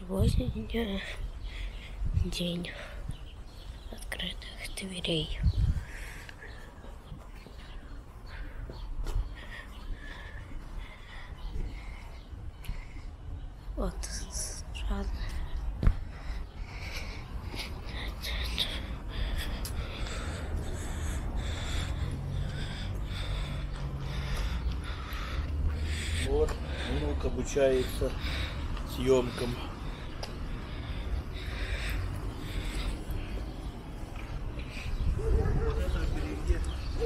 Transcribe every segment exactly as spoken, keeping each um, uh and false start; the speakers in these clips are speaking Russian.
Сегодня день открытых дверей. Вот сразу. Вот, внук обучается съемкам. Вот это впереди.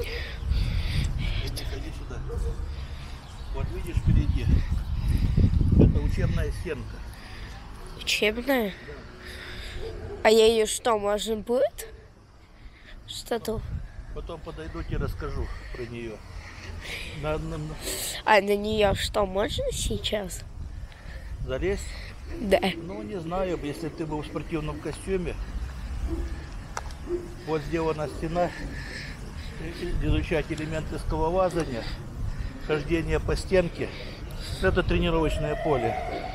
Иди, ходи сюда. Вот видишь впереди. Это учебная стенка. Учебная? А я ее что, можно будет? Что тут? Потом подойду и расскажу про нее. На, на, на... А на нее что, можно сейчас? Залезть? Да. Ну, не знаю, если ты был в спортивном костюме. Вот сделана стена, изучать элементы скалолазания, хождение по стенке. Это тренировочное поле.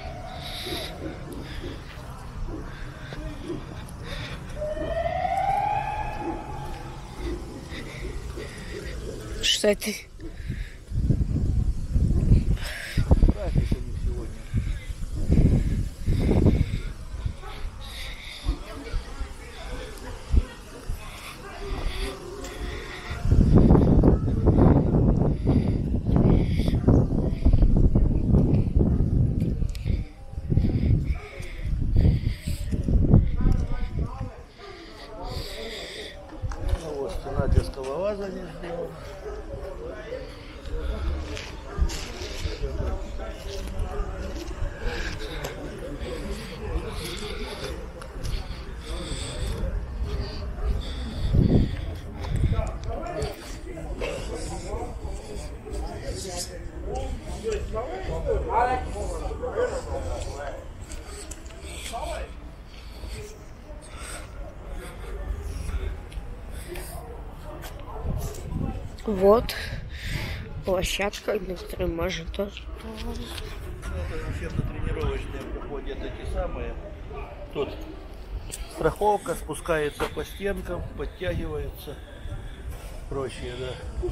Что это? Праздник у них сегодня. Ну вот стена для скалолазания сделана. Вот площадка, на которой можно тоже. Это учебно-тренировочные проходят эти самые. Тут страховка, спускается по стенкам, подтягивается. Прочее, да.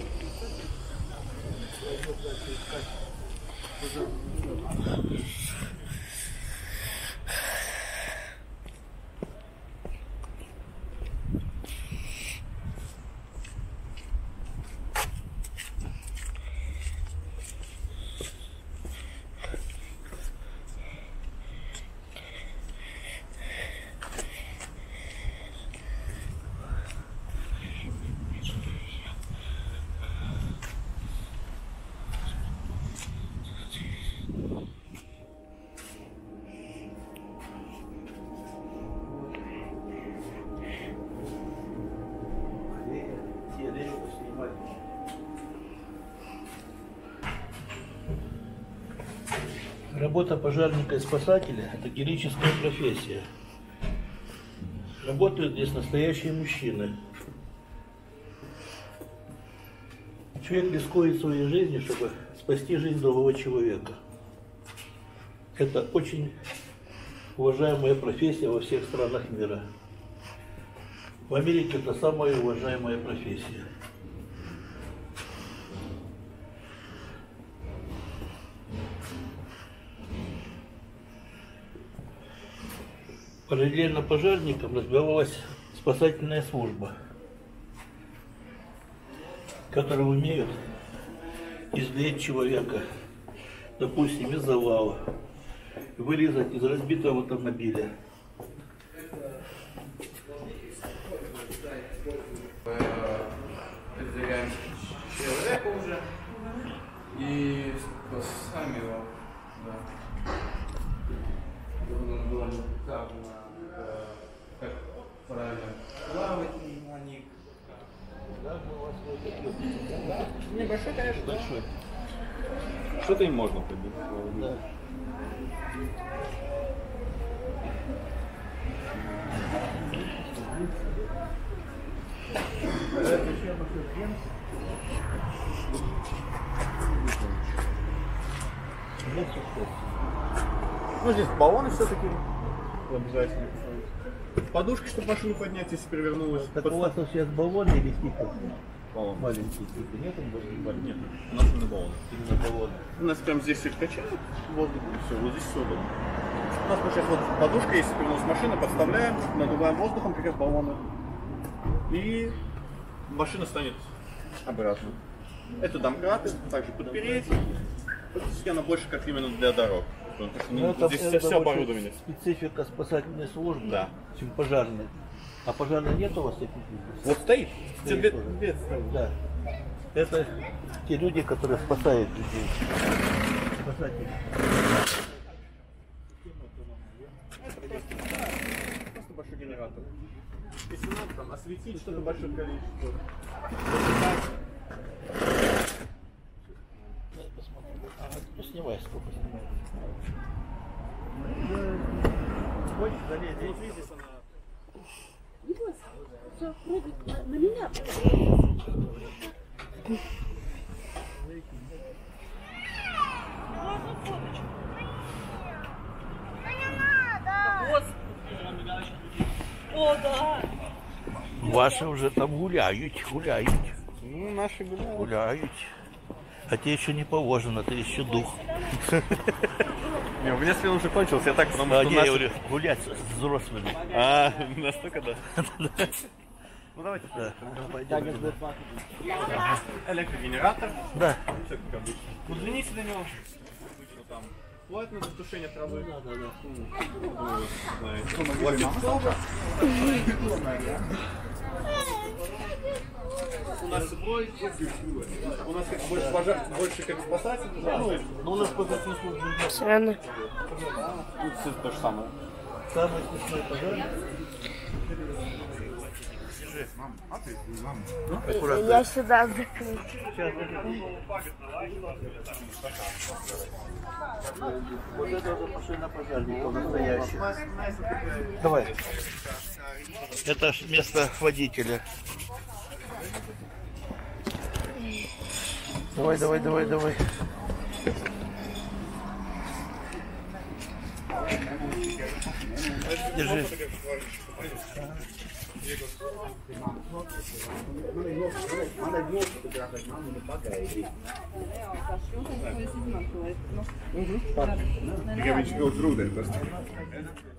Работа пожарника и спасателя – это героическая профессия. Работают здесь настоящие мужчины. Человек рискует своей жизнью, чтобы спасти жизнь другого человека. Это очень уважаемая профессия во всех странах мира. В Америке это самая уважаемая профессия. Параллельно пожарникам развивалась спасательная служба, которые умеют извлечь человека, допустим, из завала, вырезать из разбитого автомобиля. Передвигаем человека уже и спасаем его. Да. Как, как правильно плавать на них. Небольшой, конечно. Большой. Что-то им можно побить. Да. Ну, здесь баллоны все-таки Обязательно. Подушка, чтобы машину поднять, если перевернулась. Так у вас сейчас баллоны или типа? Баллон. Маленькие типа. Нет там больше? Нет, у нас именно баллон. Именно баллоны. У нас прям здесь их качают воздух, и все, вот здесь все удобно. У нас сейчас вот подушка, если перевернулась машина, подставляем, надуваем воздухом, как раз баллоны. И машина станет обратно. Это домкраты, также подпереть. Фактически она больше как именно для дорог. Потому что, ну, это, здесь это все больше оборудование. Специфика спасательной службы, Да. чем пожарной. А пожарной нет у вас таких? Вот стоит. Стоит Тебе тоже. две стоит. Да. Это те люди, которые спасают людей. Спасатели. Просто большой генератор. Если надо там осветить что-то большое количество. А, ну, снимай, сколько снимай. Хочешь залезть? Вот видишь, она... Не бойся, все, прыгай на, на меня. О, да. Ваши уже там гуляют, гуляют, Ну, наши гуляют. гуляют. А те еще не положено, ты еще дух. Не, у меня стрел уже кончился, я так, потому А, что не, наши- я говорю, гулять с взрослыми. А, настолько да. Ну давайте. Да. Ну, пойдем. Электрогенератор. Да. Все как обычно. Удлинитель для него. Обычно там платье на затушение травы. Да, да, У нас сброй. У нас как больше, пожар, больше как спасатель. Ну, Ну, у нас пожарная служба. Странно. все то же самое. Самый смешной пожар. Аккуратно. Я сюда закрыл. Вот это вот машина пожарника настоящая. Давай. Это ж место водителя. Давай, давай, давай, давай. Держи. You can go through there.